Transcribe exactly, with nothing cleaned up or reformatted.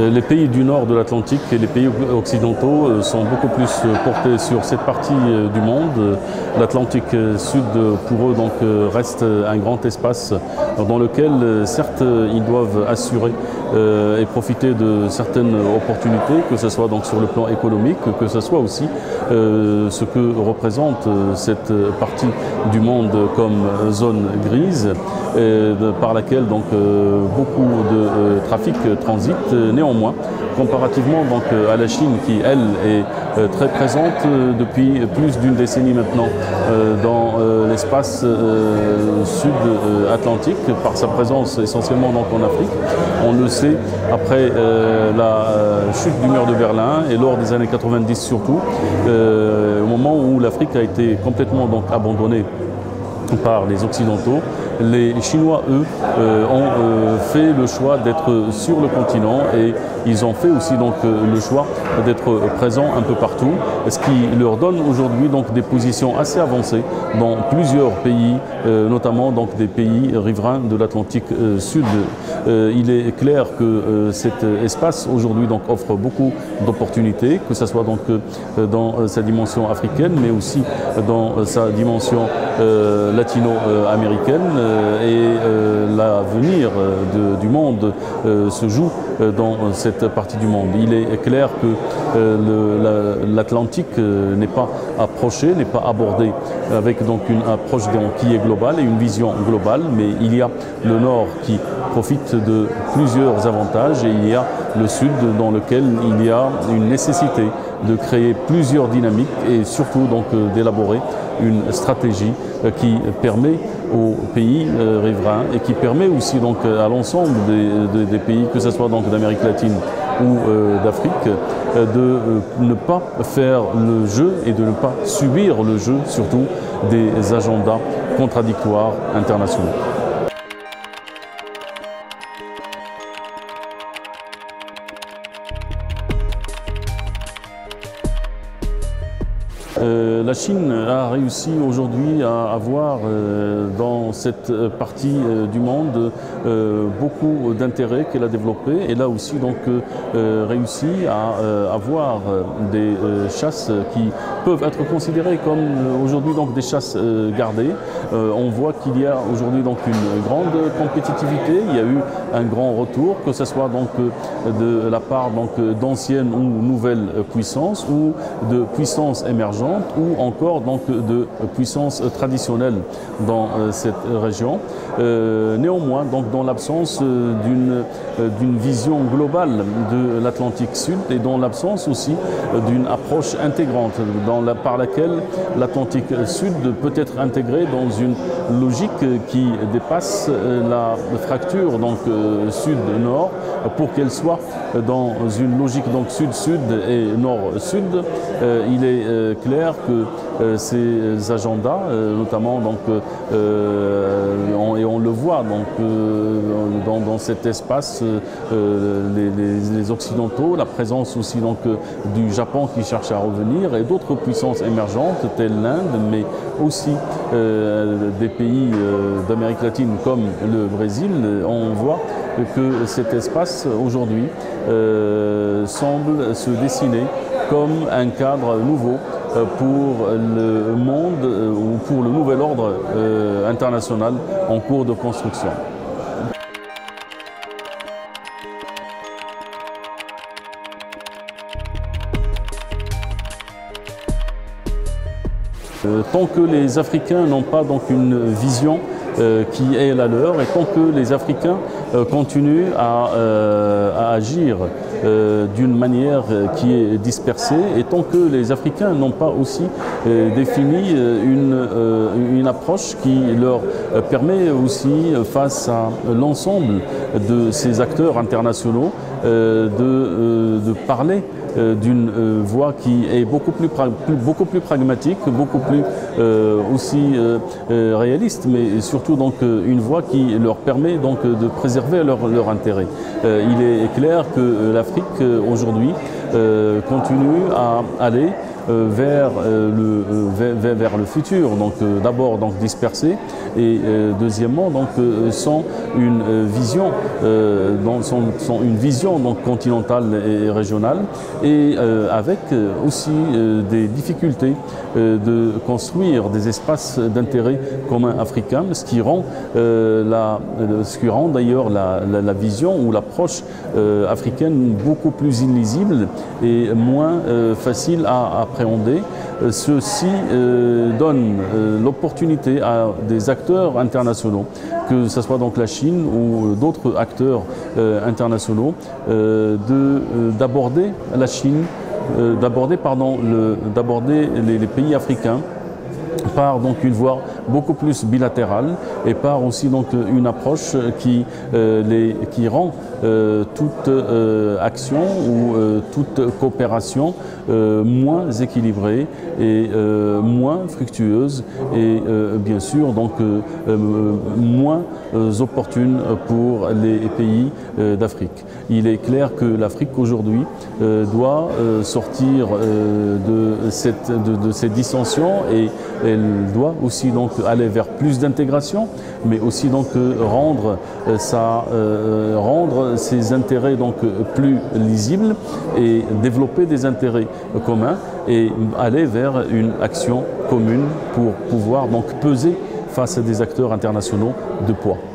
Les pays du nord de l'Atlantique et les pays occidentaux sont beaucoup plus portés sur cette partie du monde. L'Atlantique Sud, pour eux, donc, reste un grand espace dans lequel, certes, ils doivent assurer et profiter de certaines opportunités, que ce soit donc sur le plan économique, que ce soit aussi ce que représente cette partie du monde comme zone grise, par laquelle donc beaucoup de trafic transite. Néanmoins, comparativement donc à la Chine qui, elle, est très présente depuis plus d'une décennie maintenant dans l'espace sud-atlantique, par sa présence essentiellement donc en Afrique. On le sait, après la chute du mur de Berlin et lors des années quatre-vingt-dix surtout, au moment où l'Afrique a été complètement donc abandonnée par les Occidentaux, les Chinois, eux, euh, ont euh, fait le choix d'être sur le continent et ils ont fait aussi donc le choix d'être présents un peu partout, ce qui leur donne aujourd'hui donc des positions assez avancées dans plusieurs pays, euh, notamment donc des pays riverains de l'Atlantique euh, Sud. Euh, il est clair que euh, cet espace aujourd'hui donc offre beaucoup d'opportunités, que ce soit donc euh, dans sa dimension africaine, mais aussi dans sa dimension euh, latino-américaine. Et euh, l'avenir euh, du monde euh, se joue euh, dans cette partie du monde. Il est clair que euh, l'Atlantique euh, n'est pas approché, n'est pas abordé avec donc une approche donc, qui est globale et une vision globale, mais il y a le Nord qui profite de plusieurs avantages et il y a le Sud dans lequel il y a une nécessité de créer plusieurs dynamiques et surtout donc euh, d'élaborer une stratégie euh, qui permet aux pays euh, riverains et qui permet aussi donc à l'ensemble des, des, des pays, que ce soit donc d'Amérique latine ou euh, d'Afrique, euh, de euh, ne pas faire le jeu et de ne pas subir le jeu surtout des agendas contradictoires internationaux. Euh, la Chine a réussi aujourd'hui à avoir euh, dans cette partie euh, du monde euh, beaucoup d'intérêts qu'elle a développés et là aussi donc euh, réussi à euh, avoir des euh, chasses qui peuvent être considérées comme euh, aujourd'hui donc des chasses euh, gardées. Euh, on voit qu'il y a aujourd'hui donc une grande compétitivité, il y a eu un grand retour, que ce soit donc de la part donc d'anciennes ou nouvelles puissances ou de puissances émergentes ou encore donc de puissances traditionnelles dans euh, cette région. Euh, néanmoins, donc dans l'absence euh, d'une euh, d'une vision globale de l'Atlantique Sud et dans l'absence aussi euh, d'une approche intégrante dans la, par laquelle l'Atlantique Sud peut être intégré dans une logique qui dépasse euh, la fracture donc euh, sud-nord pour qu'elle soit dans une logique donc sud-sud et nord-sud. Euh, il est euh, clair que euh, ces agendas, euh, notamment donc, euh, on, et on le voit donc, euh, dans, dans cet espace, euh, les, les, les Occidentaux, la présence aussi donc, du Japon qui cherche à revenir et d'autres puissances émergentes telles l'Inde, mais aussi euh, des pays euh, d'Amérique latine comme le Brésil, on voit que cet espace aujourd'hui euh, semble se dessiner comme un cadre nouveau pour le monde ou pour le nouvel ordre euh, international en cours de construction. Euh, tant que les Africains n'ont pas donc une vision euh, qui est la leur et tant que les Africains euh, continuent à, euh, à agir euh, d'une manière qui est dispersée et tant que les Africains n'ont pas aussi euh, défini une, euh, une approche qui leur permet aussi face à l'ensemble de ces acteurs internationaux euh, de, euh, de parler Euh, d'une euh, voie qui est beaucoup plus, beaucoup plus pragmatique, beaucoup plus euh, aussi euh, euh, réaliste, mais surtout donc euh, une voie qui leur permet donc de préserver leur, leur intérêt. Euh, il est clair que l'Afrique euh, aujourd'hui euh, continue à aller euh, vers, euh, le, euh, vers, vers le futur. Donc euh, d'abord donc dispersés et euh, deuxièmement donc euh, sans une euh, vision, euh, dans, sans, sans une vision donc continentale et régionale et euh, avec aussi euh, des difficultés euh, de construire des espaces d'intérêt commun africains, ce qui rend euh, la, ce qui rend d'ailleurs la, la, la vision ou l'approche euh, africaine beaucoup plus illisible et moins euh, facile à appréhender. Ceci euh, donne euh, l'opportunité à des acteurs internationaux, que ce soit donc la Chine ou d'autres acteurs euh, internationaux, euh, de, euh, d'aborder la Chine, euh, d'aborder pardon, le, d'aborder les, les pays africains par donc une voie beaucoup plus bilatérale et par aussi donc une approche qui, euh, les, qui rend euh, toute euh, action ou euh, toute coopération euh, moins équilibrée et euh, moins fructueuse et euh, bien sûr donc euh, euh, moins euh, opportune pour les pays euh, d'Afrique. Il est clair que l'Afrique aujourd'hui euh, doit euh, sortir euh, de, cette, de, de ces dissensions et elle doit aussi donc aller vers plus d'intégration, mais aussi donc rendre, sa, euh, rendre ses intérêts donc plus lisibles et développer des intérêts communs et aller vers une action commune pour pouvoir donc peser face à des acteurs internationaux de poids.